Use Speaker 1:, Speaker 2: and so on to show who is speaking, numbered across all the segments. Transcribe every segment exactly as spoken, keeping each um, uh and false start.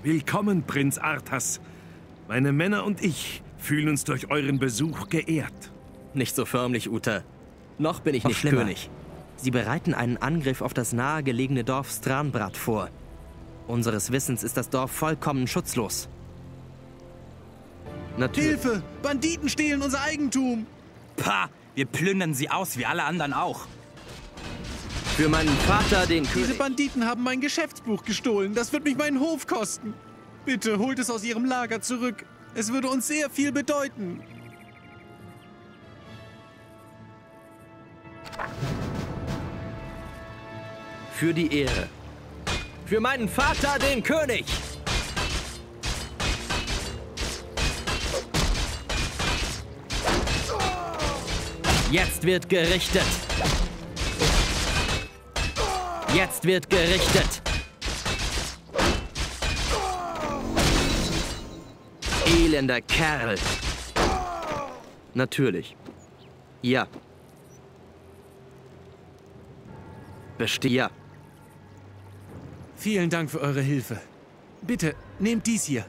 Speaker 1: Willkommen, Prinz Arthas. Meine Männer und ich fühlen uns durch euren Besuch geehrt.
Speaker 2: Nicht so förmlich, Uta. Noch bin ich
Speaker 3: Noch
Speaker 2: nicht
Speaker 3: schlimmer.
Speaker 2: König. Sie bereiten einen Angriff auf das nahegelegene Dorf Stranbrad vor. Unseres Wissens ist das Dorf vollkommen schutzlos. Natürlich.
Speaker 4: Hilfe! Banditen stehlen unser Eigentum!
Speaker 3: Pah! Wir plündern sie aus, wie alle anderen auch.
Speaker 2: Für meinen Vater, den
Speaker 4: Diese
Speaker 2: König.
Speaker 4: Banditen haben mein Geschäftsbuch gestohlen. Das wird mich meinen Hof kosten. Bitte holt es aus ihrem Lager zurück. Es würde uns sehr viel bedeuten.
Speaker 2: Für die Ehre. Für meinen Vater, den König. Jetzt wird gerichtet. Jetzt wird gerichtet. Elender Kerl. Natürlich. Ja. Bestehe. Ja.
Speaker 4: Vielen Dank für eure Hilfe. Bitte, nehmt dies hier.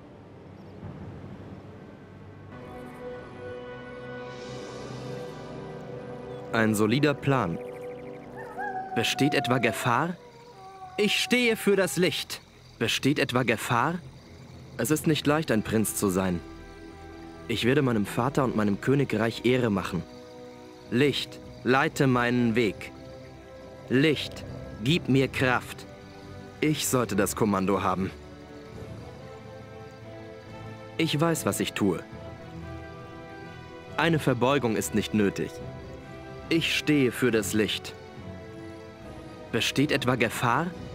Speaker 2: Ein solider Plan. Besteht etwa Gefahr? Ich stehe für das Licht. Besteht etwa Gefahr? Es ist nicht leicht, ein Prinz zu sein. Ich werde meinem Vater und meinem Königreich Ehre machen. Licht, leite meinen Weg. Licht, gib mir Kraft. Ich sollte das Kommando haben. Ich weiß, was ich tue. Eine Verbeugung ist nicht nötig. Ich stehe für das Licht. Besteht etwa Gefahr?